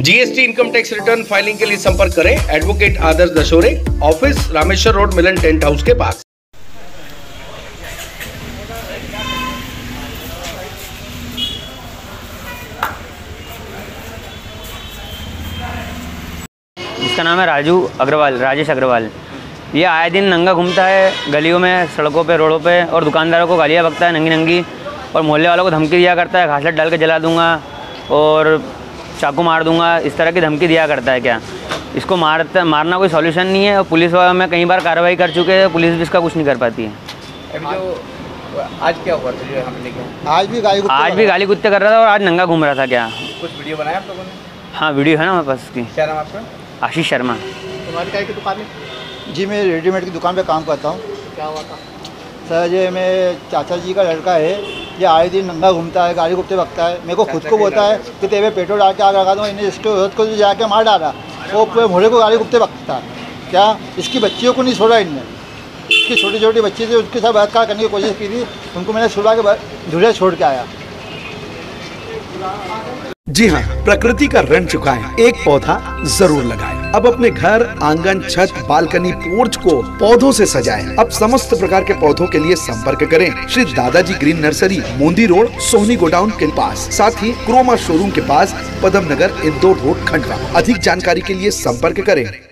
GST income tax return filing के लिए संपर्क करें advocate Adarsh Dashore, office Rameshwar road, Milan tent house के पास। इसका नाम है राजेश अग्रवाल। ये आए दिन नंगा घूमता है गलियों में, सड़कों पे, रोडों पे, और दुकानदारों को गालियाँ बकता है नंगी, और मोहल्ले वालों को धमकी दिया करता है, घासलेट डाल के जला दूंगा और चाकू मार दूंगा, इस तरह की धमकी दिया करता है। क्या इसको मारना कोई सॉल्यूशन नहीं है, और पुलिस वालों में कई बार कार्रवाई कर चुके हैं, पुलिस भी इसका कुछ नहीं कर पाती है। अभी जो आज क्या हुआ था जो हमले के? आज भी गाली कुत्ते कर रहा था और आज नंगा घूम रहा था। क्या कुछ वीडियो बनाया आप लोगों ने? हाँ, वीडियो है ना हमारे पास की। क्या नाम आपका? आशीष शर्मा। तुम्हारी क्या की दुकान है? जी, मैं रेडीमेड की दुकान पे काम करता हूँ। क्या हुआ था सर? ये मेरे चाचा जी का लड़का है, ये आए दिन नंगा घूमता है, गाड़ी गुप्ते बकता है, मेरे को खुद को बोलता है कि तेरे पेट्रोल डाल के आग लगा दूँ। इन्हें इसके औरत को जाके मार डाला, वो पूरे मोहल्ले को गाड़ी गुप्ते बकता है। क्या इसकी बच्चियों को नहीं छोड़ा इनने? इसकी छोटी छोटी बच्ची थी, उसके साथ बलात्कार करने की कोशिश की थी, उनको मैंने छुड़ा के धुरे छोड़ के आया। जी हाँ, प्रकृति का ऋण चुकाएं, एक पौधा जरूर लगाएं। अब अपने घर, आंगन, छत, बालकनी, पोर्च को पौधों से सजाएं। अब समस्त प्रकार के पौधों के लिए संपर्क करें Shri Dadaji green nursery, Mondi road, Sohni godown के पास, साथ ही क्रोमा शोरूम के पास, पदम नगर, इंदौर रोड, खंडवा। अधिक जानकारी के लिए संपर्क करें।